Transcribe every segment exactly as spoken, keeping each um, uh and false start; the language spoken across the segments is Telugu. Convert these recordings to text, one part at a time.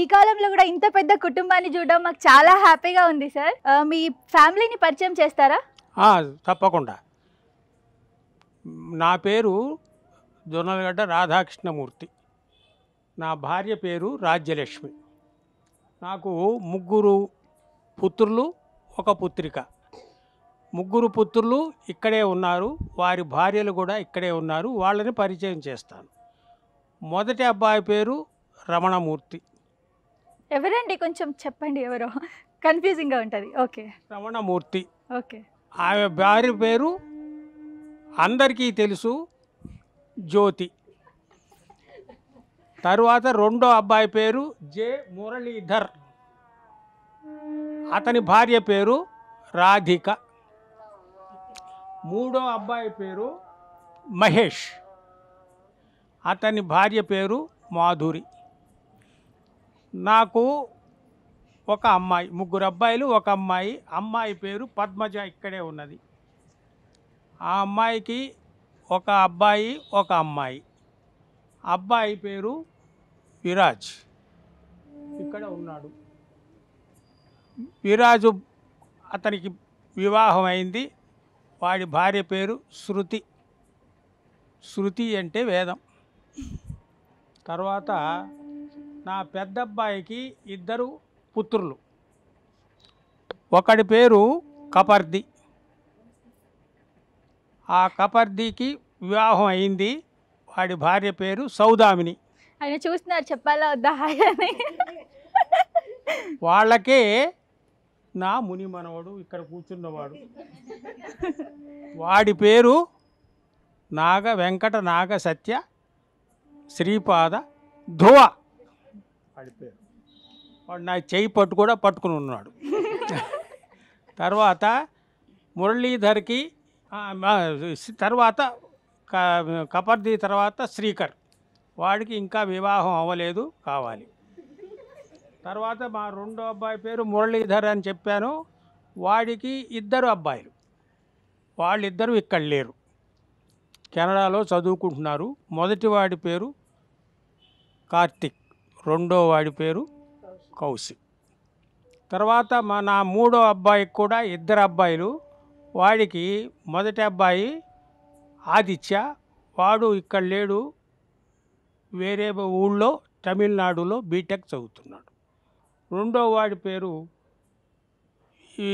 కాలంలో కూడా ఇంత పెద్ద కుటుంబాన్ని చూడడం మాకు చాలా హ్యాపీగా ఉంది సార్. మీ ఫ్యామిలీని పరిచయం చేస్తారా? తప్పకుండా. నా పేరు జొన్నలగడ్డ రాధాకృష్ణమూర్తి. నా భార్య పేరు రాజ్యలక్ష్మి. నాకు ముగ్గురు పుత్రులు, ఒక పుత్రిక. ముగ్గురు పుత్రులు ఇక్కడే ఉన్నారు, వారి భార్యలు కూడా ఇక్కడే ఉన్నారు. వాళ్ళని పరిచయం చేస్తాను. మొదటి అబ్బాయి పేరు రమణమూర్తి. ఎవరండి? కొంచెం చెప్పండి, ఎవరో కన్ఫ్యూజింగ్గా ఉంటుంది. ఓకే, రమణమూర్తి. ఓకే. ఆమె భార్య పేరు అందరికీ తెలుసు, జ్యోతి. తరువాత రెండో అబ్బాయి పేరు జె మురళీధర్. అతని భార్య పేరు రాధిక. మూడో అబ్బాయి పేరు మహేష్. అతని భార్య పేరు మాధురి. నాకు ఒక అమ్మాయి, ముగ్గురు అబ్బాయిలు, ఒక అమ్మాయి. అమ్మాయి పేరు పద్మజ, ఇక్కడే ఉన్నది. ఆ అమ్మాయికి ఒక అబ్బాయి, ఒక అమ్మాయి. అబ్బాయి పేరు విరాజ్, ఇక్కడ ఉన్నాడు. విరాజు అతనికి వివాహం అయింది. వాడి భార్య పేరు శృతి. శృతి అంటే వేదం. తర్వాత నా పెద్ద అబ్బాయికి ఇద్దరు పుత్రులు. ఒకడి పేరు కపర్ది. ఆ కపర్దికి వివాహం అయింది. వాడి భార్య పేరు సౌదామిని. ఆయన చూస్తున్నారు, చెప్పాలా వద్దా హాయ్ అని? వాళ్ళకే నా ముని మనవడు ఇక్కడ కూర్చున్నవాడు. వాడి పేరు నాగ వెంకట నాగ సత్య శ్రీపాద ధువ. వాడి పేరు. వాడు నా చెయ్యి పట్టు కూడా పట్టుకుని ఉన్నాడు. తర్వాత మురళీధర్కి, తర్వాత కపర్ది తర్వాత శ్రీకర్. వాడికి ఇంకా వివాహం అవ్వలేదు, కావాలి. తర్వాత మా రెండో అబ్బాయి పేరు మురళీధర్ అని చెప్పాను. వాడికి ఇద్దరు అబ్బాయిలు. వాళ్ళిద్దరూ ఇక్కడ లేరు, కెనడాలో చదువుకుంటున్నారు. మొదటి వాడి పేరు కార్తిక్, రెండో వాడి పేరు కౌశిక్. తర్వాత మా నా మూడో అబ్బాయికి కూడా ఇద్దరు అబ్బాయిలు. వాడికి మొదటి అబ్బాయి ఆదిత్య, వాడు ఇక్కడ లేడు, వేరే ఊళ్ళో తమిళనాడులో బీటెక్ చదువుతున్నాడు. రెండో వాడి పేరు ఈ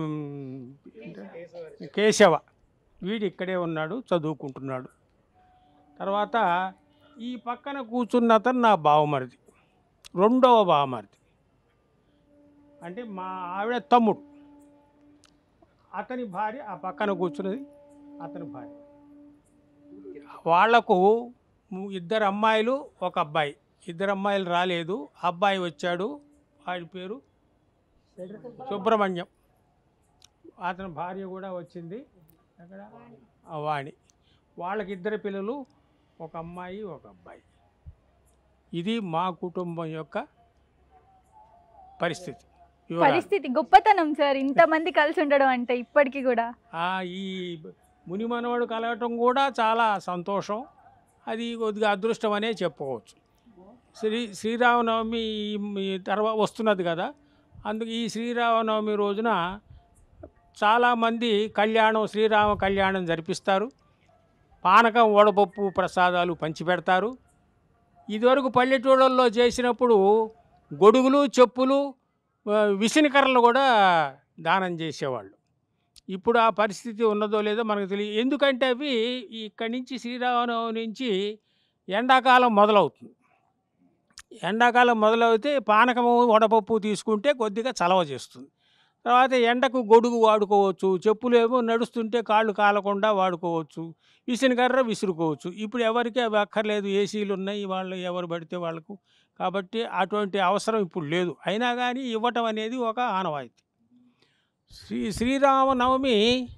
కేశవ, వీడు ఇక్కడే ఉన్నాడు, చదువుకుంటున్నాడు. తర్వాత ఈ పక్కన కూర్చున్న అతను నా బావమరిది, రెండవ బావమరిది. అంటే మా ఆవిడ తమ్ముడు. అతని భార్య ఆ పక్కన కూర్చున్నది, అతని భార్య. వాళ్లకు ఇద్దరు అమ్మాయిలు, ఒక అబ్బాయి. ఇద్దరు అమ్మాయిలు రాలేదు, అబ్బాయి వచ్చాడు. వాడి పేరు సుబ్రహ్మణ్యం. అతని భార్య కూడా వచ్చింది, అక్కడ వాణి. వాళ్ళకి ఇద్దరు పిల్లలు, ఒక అమ్మాయి, ఒక అబ్బాయి. ఇది మా కుటుంబం యొక్క పరిస్థితి. పరిస్థితి గొప్పతనం సార్, ఇంతమంది కలిసి ఉండడం అంటే. ఇప్పటికీ కూడా ఈ ముని మనవడు కలగటం కూడా చాలా సంతోషం. అది కొద్దిగా అదృష్టం అనే చెప్పుకోవచ్చు. శ్రీ శ్రీరామనవమి తర్వాత వస్తున్నది కదా, అందుకు ఈ శ్రీరామనవమి రోజున చాలామంది కళ్యాణం, శ్రీరామ కళ్యాణం జరిపిస్తారు. పానకం, వడపప్పు ప్రసాదాలు పంచిపెడతారు. ఇదివరకు పల్లెటూళ్ళల్లో చేసినప్పుడు గొడుగులు, చెప్పులు, విసినికర్రలు కూడా దానం చేసేవాళ్ళు. ఇప్పుడు ఆ పరిస్థితి ఉన్నదో లేదో మనకు తెలియదు. ఎందుకంటే అవి ఇక్కడి నుంచి శ్రీరామనవమి నుంచి ఎండాకాలం మొదలవుతుంది. ఎండాకాలం మొదలవుతే పానకము, వడపప్పు తీసుకుంటే కొద్దిగా చలవ చేస్తుంది. తర్వాత ఎండకు గొడుగు వాడుకోవచ్చు, చెప్పులు ఏమో నడుస్తుంటే కాళ్ళు కాలకుండా వాడుకోవచ్చు, విసినకర్ర విసురుకోవచ్చు. ఇప్పుడు ఎవరికి అవి అక్కర్లేదు, ఏసీలు ఉన్నాయి, వాళ్ళు ఎవరు పడితే వాళ్ళకు. కాబట్టి అటువంటి అవసరం ఇప్పుడు లేదు. అయినా కానీ ఇవ్వటం అనేది ఒక ఆనవాయితీ. శ్రీ శ్రీరామనవమి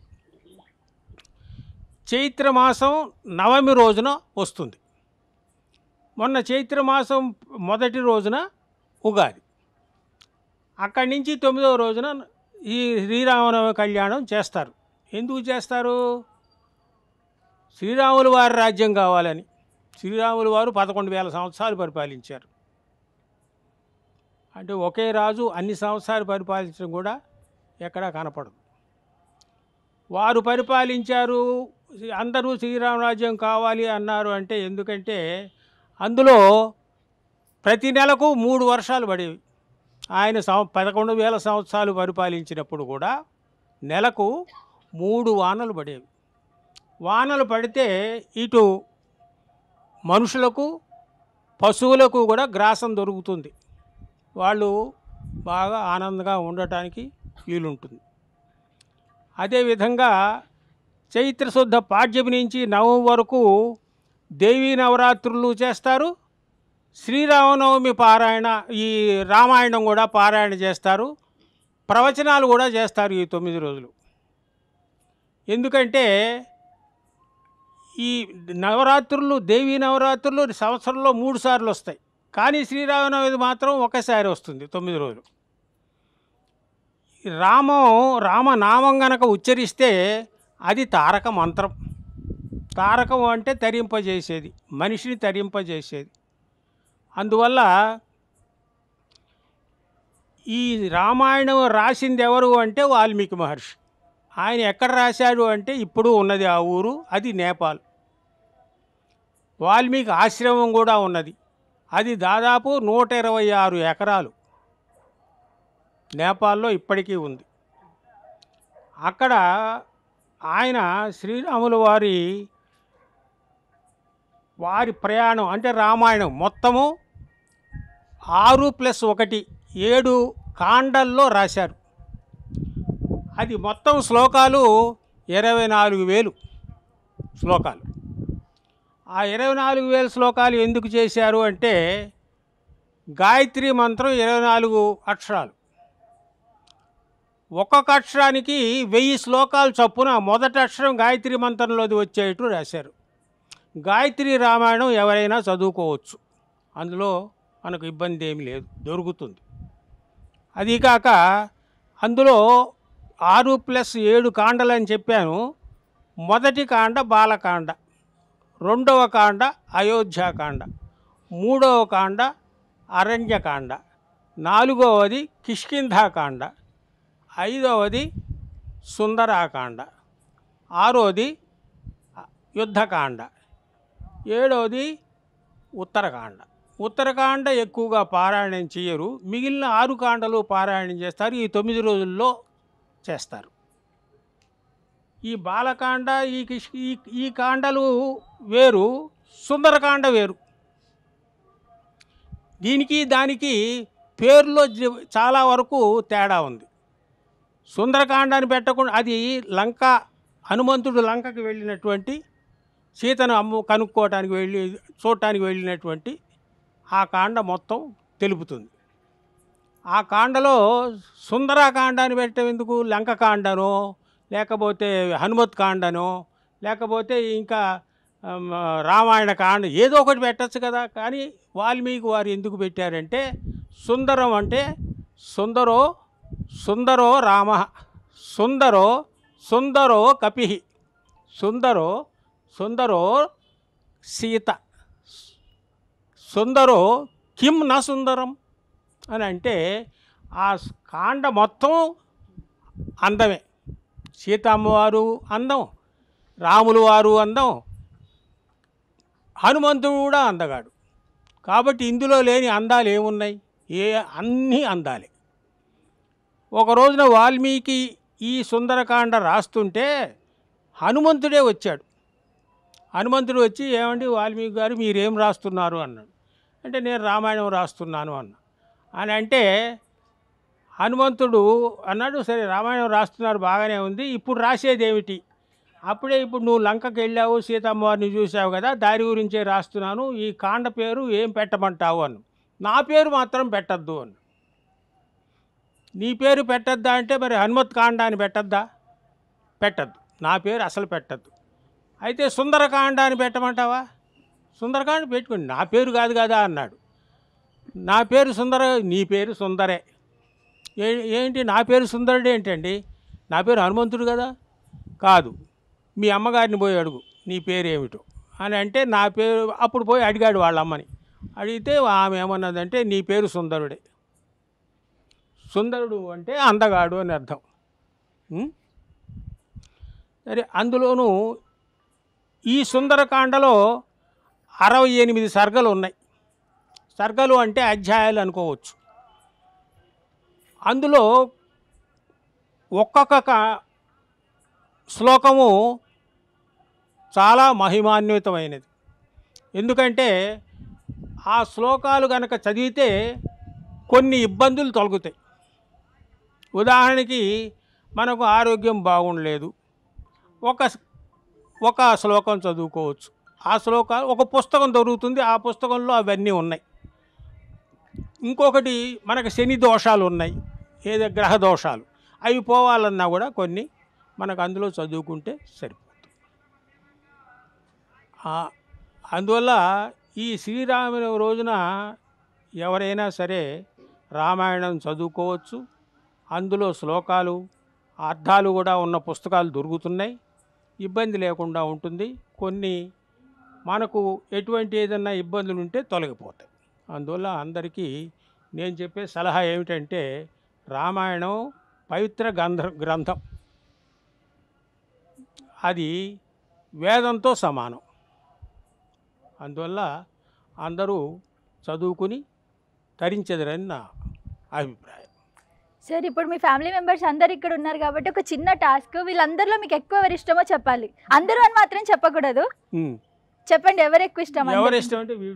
చైత్రమాసం నవమి రోజున వస్తుంది. మొన్న చైత్రమాసం మొదటి రోజున ఉగాది. అక్కడి నుంచి తొమ్మిదవ రోజున ఈ శ్రీరామనవమి కళ్యాణం చేస్తారు. ఎందుకు చేస్తారు? శ్రీరాములు వారి రాజ్యం కావాలని. శ్రీరాములు వారు పదకొండు వేల సంవత్సరాలు పరిపాలించారు. అంటే ఒకే రాజు అన్ని సంవత్సరాలు పరిపాలించడం కూడా ఎక్కడా కనపడదు. వారు పరిపాలించారు, అందరూ శ్రీరామరాజ్యం కావాలి అన్నారు అంటే ఎందుకంటే అందులో ప్రతి నెలకు మూడు వర్షాలు పడేవి. ఆయన సం పదకొండు వేల సంవత్సరాలు పరిపాలించినప్పుడు కూడా నెలకు మూడు వానలు పడేవి. వానలు పడితే ఇటు మనుషులకు పశువులకు కూడా గ్రాసం దొరుకుతుంది, వాళ్ళు బాగా ఆనందంగా ఉండటానికి వీలుంటుంది. అదేవిధంగా చైత్రశుద్ధ పాడ్యమి నుంచి నవమి వరకు దేవీ నవరాత్రులు చేస్తారు. శ్రీరామనవమి పారాయణ, ఈ రామాయణం కూడా పారాయణ చేస్తారు, ప్రవచనాలు కూడా చేస్తారు ఈ తొమ్మిది రోజులు. ఎందుకంటే ఈ నవరాత్రులు, దేవీ నవరాత్రులు సంవత్సరంలో మూడు సార్లు వస్తాయి, కానీ శ్రీరామనవమి మాత్రం ఒకసారి వస్తుంది తొమ్మిది రోజులు. రామం రామనామం గనక ఉచ్చరిస్తే అది తారక మంత్రం. తారకం అంటే తరింపజేసేది, మనిషిని తరింపజేసేది. అందువల్ల ఈ రామాయణం రాసింది ఎవరు అంటే వాల్మీకి మహర్షి. ఆయన ఎక్కడ రాశాడు అంటే ఇప్పుడు ఉన్నది ఆ ఊరు, అది నేపాల్. వాల్మీకి ఆశ్రమం కూడా ఉన్నది, అది దాదాపు నూట ఇరవై ఆరు ఎకరాలు నేపాల్లో ఇప్పటికీ ఉంది. అక్కడ ఆయన శ్రీరాముల వారి వారి ప్రయాణం అంటే రామాయణం మొత్తము ఆరు ప్లస్ ఒకటి ఏడు కాండల్లో రాశారు. అది మొత్తం శ్లోకాలు ఇరవై నాలుగు వేలు శ్లోకాలు. ఆ ఇరవై నాలుగు వేల శ్లోకాలు ఎందుకు చేశారు అంటే గాయత్రి మంత్రం ఇరవై నాలుగు అక్షరాలు, ఒక్కొక్క అక్షరానికి వెయ్యి శ్లోకాలు చొప్పున మొదటి అక్షరం గాయత్రి మంత్రంలోది వచ్చేట్టు రాశారు. గాయత్రి రామాయణం ఎవరైనా చదువుకోవచ్చు, అందులో మనకు ఇబ్బంది ఏమి లేదు, దొరుకుతుంది. అదీకాక అందులో ఆరు ప్లస్ ఏడు కాండలు అని చెప్పాను. మొదటి కాండ బాలకాండ, రెండవ కాండ అయోధ్యాకాండ, మూడవ కాండ అరణ్యకాండ, నాలుగవది కిష్కింధాకాండ, ఐదవది సుందరాకాండ, ఆరోది యుద్ధకాండ, ఏడవది ఉత్తరకాండ. ఉత్తరకాండ ఎక్కువగా పారాయణం చేయరు, మిగిలిన ఆరు కాండలు పారాయణం చేస్తారు, ఈ తొమ్మిది రోజుల్లో చేస్తారు. ఈ బాలకాండ, ఈ కిష్ ఈ ఈ కాండలు వేరు, సుందరకాండ వేరు. దీనికి దానికి పేరులో చాలా వరకు తేడా ఉంది. సుందరకాండాన్ని పెట్టకుండా, అది లంక, హనుమంతుడు లంకకి వెళ్ళినటువంటి, సీతను అమ్ము కనుక్కోవటానికి వెళ్ళి చూడటానికి వెళ్ళినటువంటి ఆ కాండ మొత్తం తెలుపుతుంది. ఆ కాండలో సుందరకాండాన్ని పెట్టడం ఎందుకు? లంక కాండనో లేకపోతే హనుమత్ కాండనో లేకపోతే ఇంకా రామాయణ కాండ ఏదో ఒకటి పెట్టచ్చు కదా. కానీ వాల్మీకి వారు ఎందుకు పెట్టారంటే సుందరం అంటే సుందరో సుందరో రామ, సుందరో సుందరో కపి, సుందరో సుందరో సీత, సుందరో కిం న సుందరం అని అంటే ఆ కాండ మొత్తం అందమే. సీతమ్మవారు అందం, రాములు వారు అందం, హనుమంతుడు కూడా అందగాడు. కాబట్టి ఇందులో లేని అందాలు ఏమున్నాయి? ఏ అన్నీ అందాలే. ఒక రోజున వాల్మీకి ఈ సుందరకాండ రాస్తుంటే హనుమంతుడే వచ్చాడు. హనుమంతుడు వచ్చి, ఏమండి వాల్మీకి గారు మీరేం రాస్తున్నారు అన్నాడు. అంటే నేను రామాయణం రాస్తున్నాను అన్నా. అని అంటే హనుమంతుడు అన్నాడు, సరే రామాయణం రాస్తున్నారు బాగానే ఉంది, ఇప్పుడు రాసేది ఏమిటి? అప్పుడే ఇప్పుడు నువ్వు లంకకి వెళ్ళావు, సీతమ్మవారిని చూసావు కదా, దారి గురించే రాస్తున్నాను, ఈ కాండ పేరు ఏం పెట్టమంటావు అను. నా పేరు మాత్రం పెట్టద్దు అను. నీ పేరు పెట్టద్దా అంటే మరి హనుమత్ కాండ అని పెట్టద్దా? పెట్టద్దు, నా పేరు అసలు పెట్టద్దు. అయితే సుందరకాండ అని పెట్టమంటావా? సుందరకాండ పెట్టుకోండి, నా పేరు కాదు కదా అన్నాడు. నా పేరు సుందర, నీ పేరు సుందరే. ఏ ఏంటి నా పేరు సుందరుడు ఏంటండి? నా పేరు హనుమంతుడు కదా. కాదు, మీ అమ్మగారిని పోయి అడుగు నీ పేరు ఏమిటో అని అంటే నా పేరు, అప్పుడు పోయి అడిగాడు వాళ్ళ అమ్మని. అడిగితే ఆమె ఏమన్నదంటే నీ పేరు సుందరుడే. సుందరుడు అంటే అందగాడు అని అర్థం. ఉం? సరే, అందులోనూ ఈ సుందరకాండలో అరవై ఎనిమిది సర్గలు ఉన్నాయి. సర్గలు అంటే అధ్యాయాలు అనుకోవచ్చు. అందులో ఒక్కొక్క క- శ్లోకము చాలా మహిమాన్వితమైనది. ఎందుకంటే ఆ శ్లోకాలు కనుక చదివితే కొన్ని ఇబ్బందులు తొలగుతాయి. ఉదాహరణకి మనకు ఆరోగ్యం బాగుండలేదు, ఒక ఒక శ్లోకం చదువుకోవచ్చు. ఆ శ్లోకాలు ఒక పుస్తకం దొరుకుతుంది, ఆ పుస్తకంలో అవన్నీ ఉన్నాయి. ఇంకొకటి మనకు శని దోషాలు ఉన్నాయి, ఏదో గ్రహ దోషాలు, అవి పోవాలన్నా కూడా కొన్ని మనకు అందులో చదువుకుంటే సరిపోతుంది. ఆ- అందువల్ల ఈ శ్రీరాముని రోజున ఎవరైనా సరే రామాయణం చదువుకోవచ్చు. అందులో శ్లోకాలు అర్థాలు కూడా ఉన్న పుస్తకాలు దొరుకుతున్నాయి, ఇబ్బంది లేకుండా ఉంటుంది. కొన్ని మనకు ఎటువంటి ఏదన్నా ఇబ్బందులు ఉంటే తొలగిపోతాయి. అందువల్ల అందరికీ నేను చెప్పే సలహా ఏమిటంటే, రామాయణం పవిత్ర గ్రంథ గ్రంథం అది వేదంతో సమానం. అందువల్ల అందరూ చదువుకుని తరించెదరని నా అభిప్రాయం. సార్, ఇప్పుడు మీ ఫ్యామిలీ మెంబర్స్ అందరు ఇక్కడ ఉన్నారు కాబట్టి ఒక చిన్న టాస్క్. వీళ్ళందరిలో మీకు ఎక్కువ ఎవరు ఇష్టమో చెప్పాలి. అందరూ అని మాత్రం చెప్పకూడదు. ఉమ్. చెప్పండి, ఎవరు ఎక్కువ ఇష్టం? ఎవరు ఇష్టం అంటే వీడు.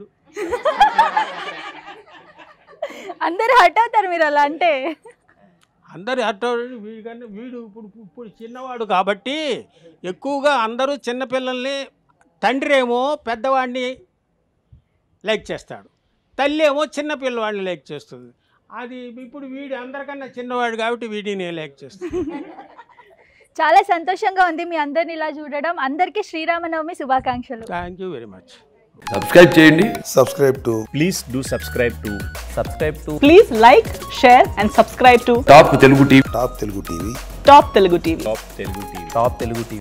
అందరూ హర్ట్ అవుతారు మీరు అలా అంటే. అందరు అట్ట వీడు కన్నా వీడు ఇప్పుడు ఇప్పుడు చిన్నవాడు కాబట్టి ఎక్కువగా అందరూ చిన్నపిల్లల్ని, తండ్రి ఏమో పెద్దవాడిని లైక్ చేస్తాడు, తల్లి ఏమో చిన్న పిల్లవాడిని లైక్ చేస్తుంది. అది ఇప్పుడు వీడు అందరికన్నా చిన్నవాడు కాబట్టి వీడిని లైక్ చేస్తాడు. చాలా సంతోషంగా ఉంది మీ అందరిని ఇలా చూడడం. అందరికీ శ్రీరామనవమి శుభాకాంక్షలు. Thank you very much. Subscribe చేయండి. subscribe to Please do subscribe to subscribe to Please like, share and subscribe to top Telugu TV. Top Telugu T V. Top Telugu T V. Top Telugu T V. Top Telugu TV.